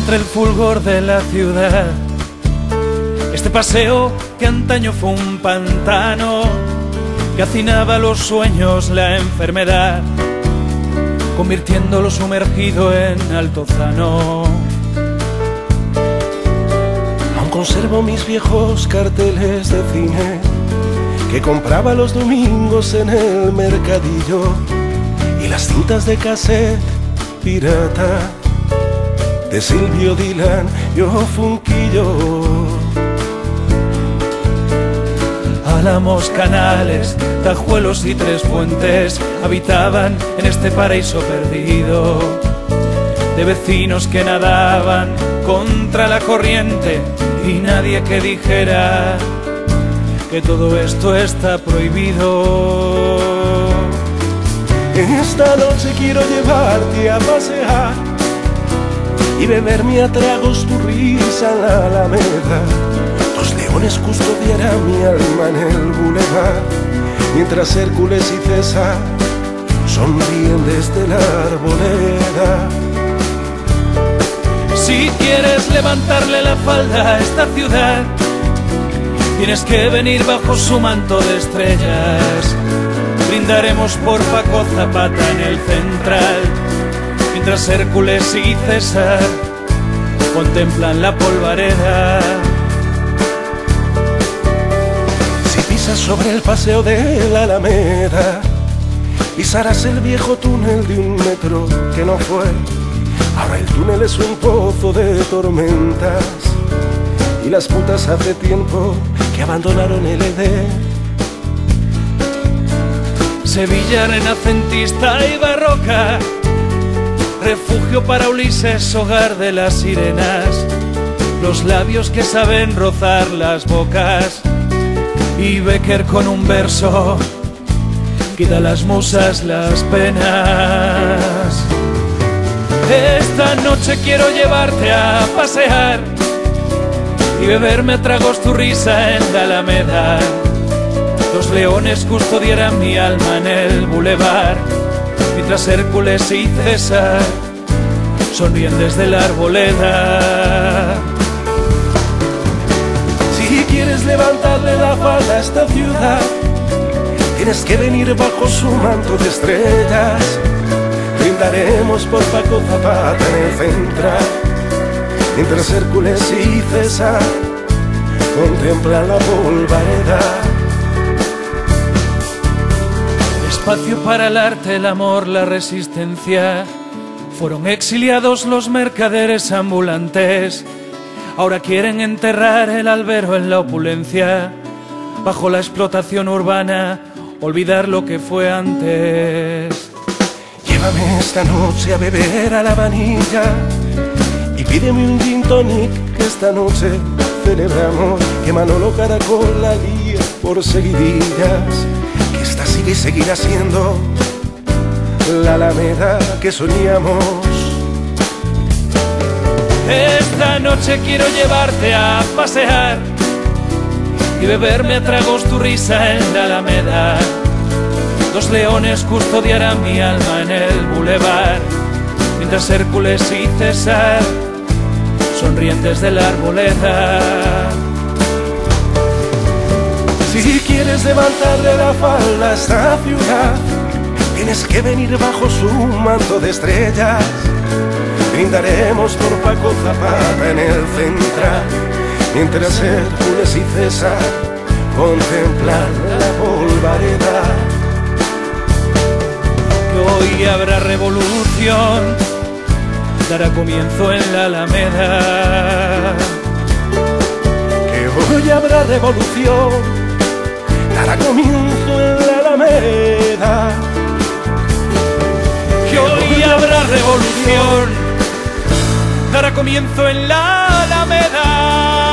entre el fulgor de la ciudad. Este paseo que antaño fue un pantano, que hacinaba los sueños, la enfermedad, convirtiéndolo sumergido en altozano. Aún conservo mis viejos carteles de cine que compraba los domingos en el mercadillo, y las cintas de cassette pirata de Silvio Dylan y Funquillo. Álamos, Canales, Tajuelos y Tres Fuentes habitaban en este paraíso perdido, de vecinos que nadaban contra la corriente y nadie que dijera que todo esto está prohibido. Esta noche quiero llevarte a pasear y beberme a tragos tu risa en la Alameda. Los leones custodiarán mi alma en el bulevar, mientras Hércules y César sonríen desde la arboleda. Si quieres levantarle la falda a esta ciudad, tienes que venir bajo su manto de estrellas. Brindaremos por Paco Zapata en el Central, mientras Hércules y César contemplan la polvareda. Si pisas sobre el paseo de la Alameda, pisarás el viejo túnel de un metro que no fue. Ahora el túnel es un pozo de tormentas, y las putas hace tiempo que abandonaron el Edén. Sevilla renacentista y barroca, refugio para Ulises, hogar de las sirenas, los labios que saben rozar las bocas, y Becker con un verso quita a las musas las penas. Esta noche quiero llevarte a pasear y beberme a tragos tu risa en la Alameda. Los leones custodiarán mi alma en el bulevar, mientras Hércules y César sonríen desde la arboleda. Si quieres levantarle la falda a esta ciudad, tienes que venir bajo su manto de estrellas. Brindaremos por Paco Zapata en el Central, mientras Hércules y César contemplan la polvareda. Espacio para el arte, el amor, la resistencia. Fueron exiliados los mercaderes ambulantes, ahora quieren enterrar el albero en la opulencia. Bajo la explotación urbana, olvidar lo que fue antes. Llévame esta noche a beber a la vanilla y pídeme un gin tonic, que esta noche celebramos que Manolo Caracol la lía por seguidillas, que esta sigue y seguirá siendo la Alameda que soñamos. Esta noche quiero llevarte a pasear y beberme a tragos tu risa en la Alameda. Los leones custodiarán mi alma en el bulevar, mientras Hércules y César sonríen desde la arboleda. Si quieres levantarle la falda a esta ciudad, tienes que venir bajo su manto de estrellas. Brindaremos por Paco Zapata en el Central, mientras Hércules y César contemplan la polvareda. Hoy habrá revolución, dará comienzo en la Alameda. Que hoy habrá revolución, dará comienzo en la Alameda. Que hoy habrá revolución, dará comienzo en la Alameda.